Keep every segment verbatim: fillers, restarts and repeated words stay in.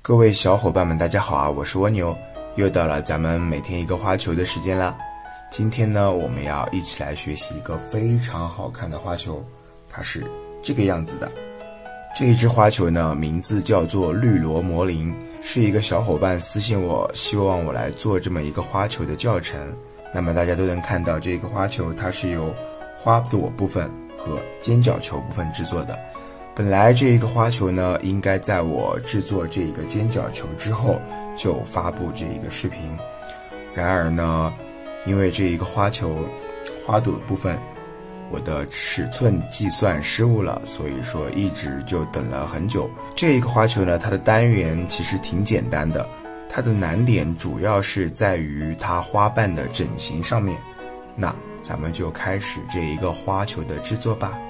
各位小伙伴们大家好啊，我是蜗牛，又到了咱们每天一个花球的时间啦。今天呢，我们要一起来学习一个非常好看的花球，它是这个样子的。这一只花球呢，名字叫做绿萝魔灵，是一个小伙伴私信我，希望我来做这么一个花球的教程。那么大家都能看到，这个花球它是由花朵部分和尖角球部分制作的。本来这一个花球呢，应该在我制作这个尖角球之后就发布这一个视频。然而呢，因为这一个花球花朵的部分我的尺寸计算失误了，所以说一直就等了很久。这一个花球呢，它的单元其实挺简单的，它的难点主要是在于它花瓣的整形上面。那咱们就开始这一个花球的制作吧。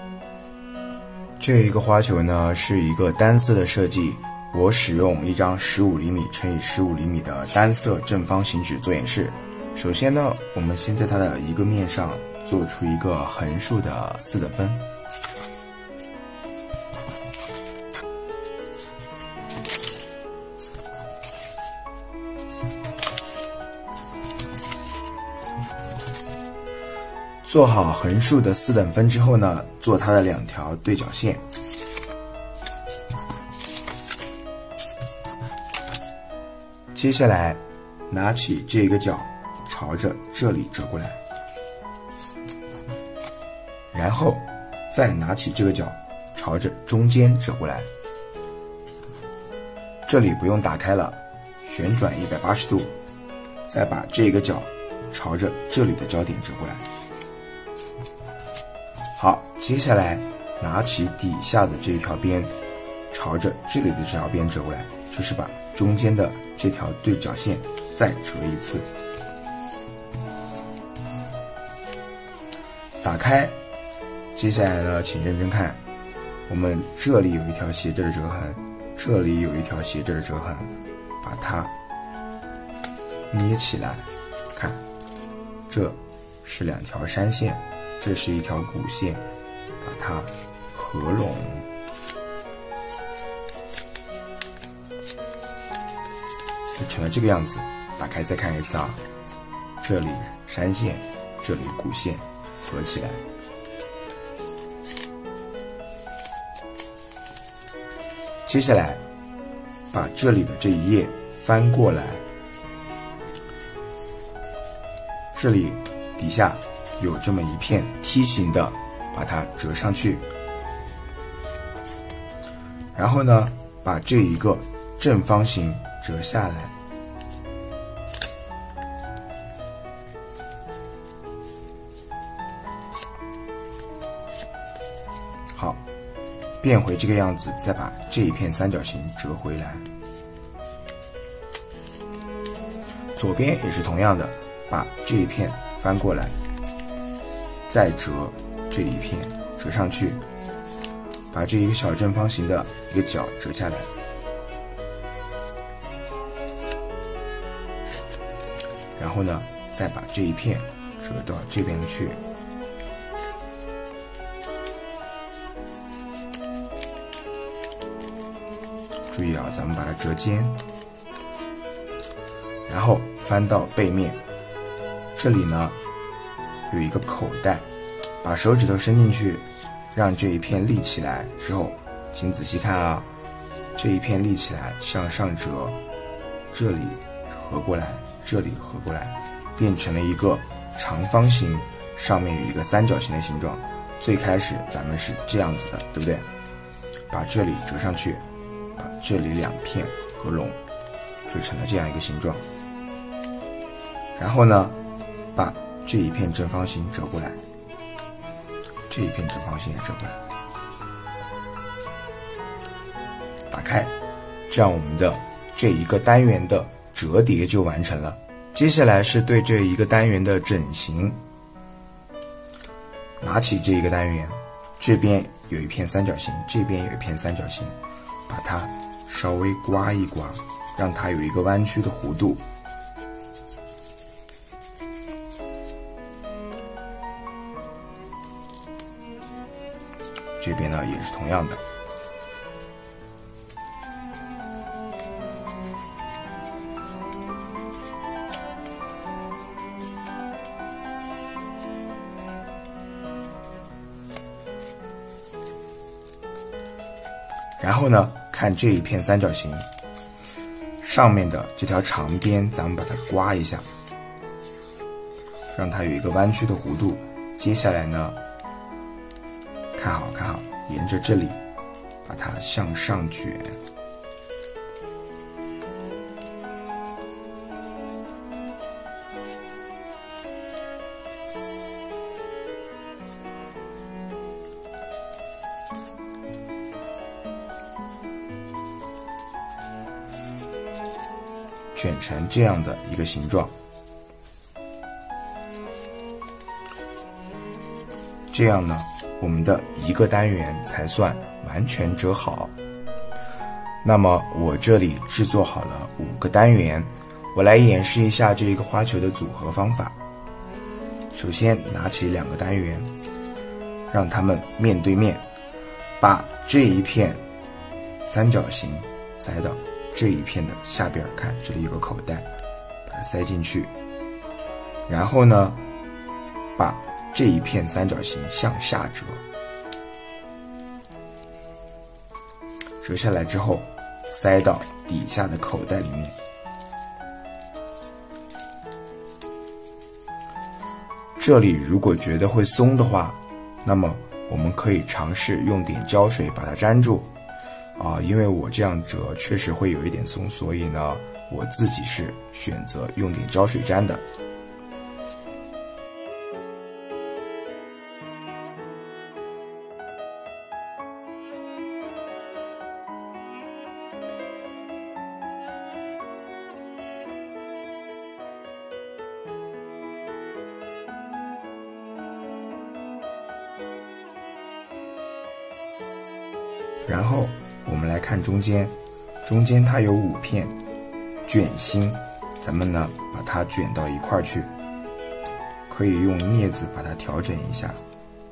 这一个花球呢，是一个单色的设计，我使用一张十五厘米乘以十五厘米的单色正方形纸做演示。首先呢，我们先在它的一个面上做出一个横竖的四等分，做好横竖的四等分之后呢，做它的两条对角线，接下来拿起这个角朝着这里折过来，然后再拿起这个角朝着中间折过来，这里不用打开了，旋转一百八十度，再把这个角朝着这里的交点折过来。好，接下来拿起底下的这条边朝着这里的这条边折过来，就是把中间的这条对角线再折一次，打开。接下来呢，请认真看，我们这里有一条斜着的折痕，这里有一条斜着的折痕，把它捏起来，看，这是两条山线，这是一条骨线，把它合拢，就成了这个样子。打开再看一次啊，这里山线，这里骨线，合起来。接下来把这里的这一页翻过来，这里底下有这么一片梯形的，把它折上去，然后呢，把这一个正方形折下来，好，变回这个样子，再把这一片三角形折回来，左边也是同样的，把这一片翻过来，再折这一片，折上去，把这一个小正方形的一个角折下来，然后呢，再把这一片折到这边去。注意啊，咱们把它折尖，然后翻到背面，这里呢有一个口袋，把手指头伸进去，让这一片立起来之后，请仔细看啊，这一片立起来向上折，这里合过来，这里合过来，变成了一个长方形，上面有一个三角形的形状。最开始咱们是这样子的，对不对？把这里折上去，把这里两片合拢，就成了这样一个形状。然后呢，把这一片正方形折过来，这一片正方形也折过来，打开，这样我们的这一个单元的折叠就完成了。接下来是对这一个单元的整形，拿起这一个单元，这边有一片三角形，这边有一片三角形，把它稍微刮一刮，让它有一个弯曲的弧度。这边呢也是同样的， 然后呢，看这一片三角形上面的这条长边，咱们把它刮一下，让它有一个弯曲的弧度。接下来呢，看好看好，沿着这里把它向上卷。卷成这样的一个形状，这样呢，我们的一个单元才算完全折好。那么我这里制作好了五个单元，我来演示一下这一个花球的组合方法。首先拿起两个单元，让它们面对面，把这一片三角形塞到这一片的下边，看这里有个口袋，把它塞进去。然后呢，把这一片三角形向下折，折下来之后塞到底下的口袋里面。这里如果觉得会松的话，那么我们可以尝试用点胶水把它粘住。啊，因为我这样折确实会有一点松，所以呢，我自己是选择用点胶水粘的。然后我们来看中间，中间它有五片卷心，咱们呢把它卷到一块儿去，可以用镊子把它调整一下。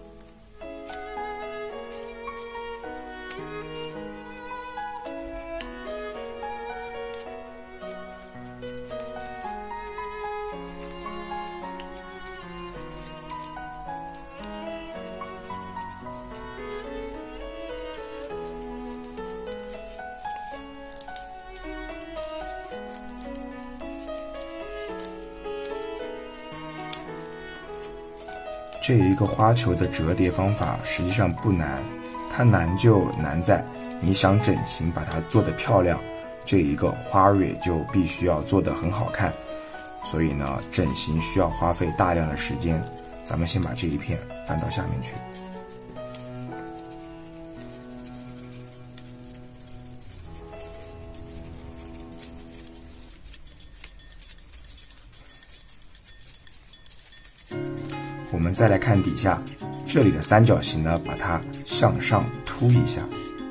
这一个花球的折叠方法实际上不难，它难就难在你想整形把它做得漂亮，这一个花蕊就必须要做得很好看，所以呢，整形需要花费大量的时间。咱们先把这一片翻到下面去。我们再来看底下，这里的三角形呢，把它向上凸一下，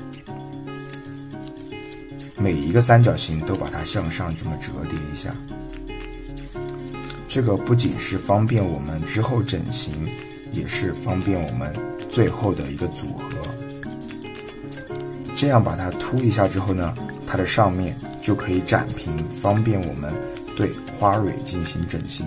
每一个三角形都把它向上这么折叠一下。这个不仅是方便我们之后整形，也是方便我们最后的一个组合。这样把它凸一下之后呢，它的上面就可以展平，方便我们对花蕊进行整形。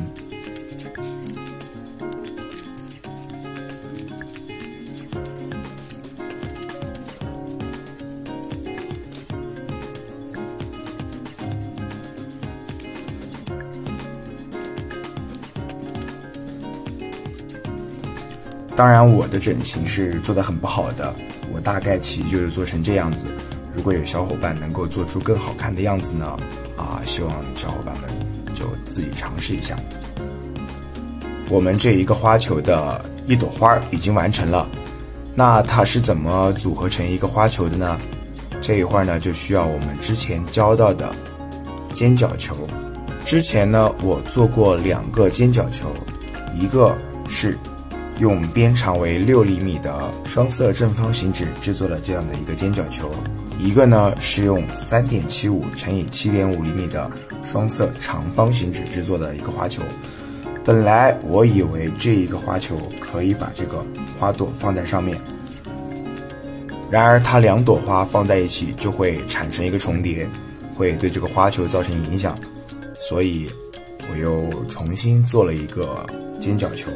当然我的整形是做得很不好的，我大概其就是做成这样子。如果有小伙伴能够做出更好看的样子呢，啊，希望小伙伴们就自己尝试一下。我们这一个花球的一朵花已经完成了，那它是怎么组合成一个花球的呢？这一会儿呢就需要我们之前教到的尖角球。之前呢我做过两个尖角球，一个是用边长为六厘米的双色正方形纸制作了这样的一个尖角球，一个呢是用 三点七五乘以七点五厘米的双色长方形纸制作的一个花球。本来我以为这一个花球可以把这个花朵放在上面，然而它两朵花放在一起就会产生一个重叠，会对这个花球造成影响，所以我又重新做了一个尖角球。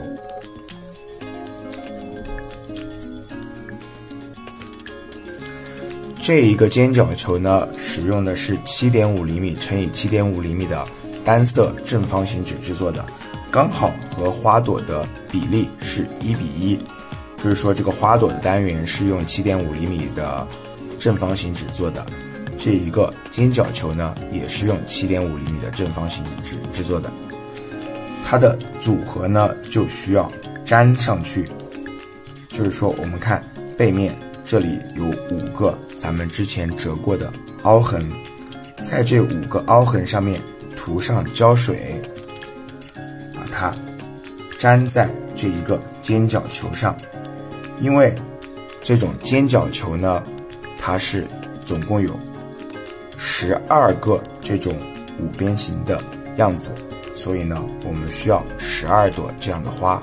这一个尖角球呢，使用的是 七点五厘米乘以七点五厘米的单色正方形纸制作的，刚好和花朵的比例是一比一，就是说这个花朵的单元是用 七点五厘米的正方形纸做的，这一个尖角球呢也是用 七点五厘米的正方形纸制作的。它的组合呢就需要粘上去，就是说我们看背面这里有五个咱们之前折过的凹痕，在这五个凹痕上面涂上胶水，把它粘在这一个尖角球上。因为这种尖角球呢，它是总共有十二个这种五边形的样子，所以呢我们需要十二朵这样的花。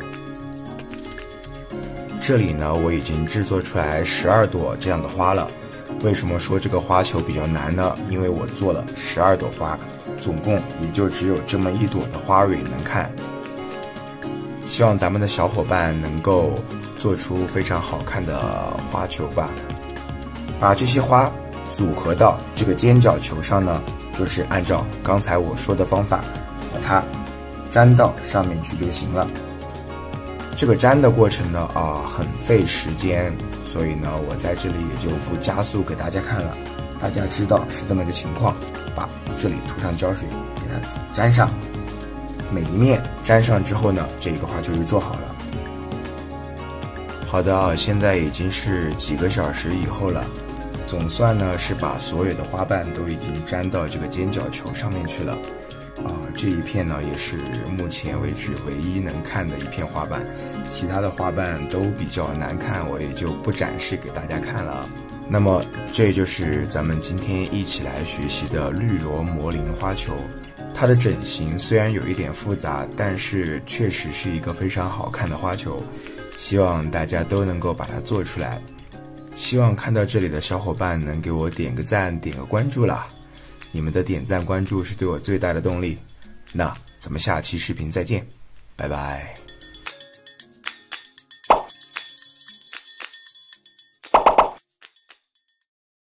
这里呢我已经制作出来十二朵这样的花了。为什么说这个花球比较难呢？因为我做了十二朵花，总共也就只有这么一朵的花蕊能看。希望咱们的小伙伴能够做出非常好看的花球吧。把这些花组合到这个尖角球上呢，就是按照刚才我说的方法把它粘到上面去就行了。这个粘的过程呢啊很费时间，所以呢我在这里也就不加速给大家看了，大家知道是这么一个情况。把这里涂上胶水给它粘上，每一面粘上之后呢，这一个花球就做好了。好的啊，现在已经是几个小时以后了，总算呢是把所有的花瓣都已经粘到这个尖角球上面去了。啊，这一片呢也是目前为止唯一能看的一片花瓣，其他的花瓣都比较难看，我也就不展示给大家看了。那么这就是咱们今天一起来学习的绿萝魔灵花球。它的整形虽然有一点复杂，但是确实是一个非常好看的花球，希望大家都能够把它做出来。希望看到这里的小伙伴能给我点个赞，点个关注啦，你们的点赞关注是对我最大的动力。那咱们下期视频再见，拜拜。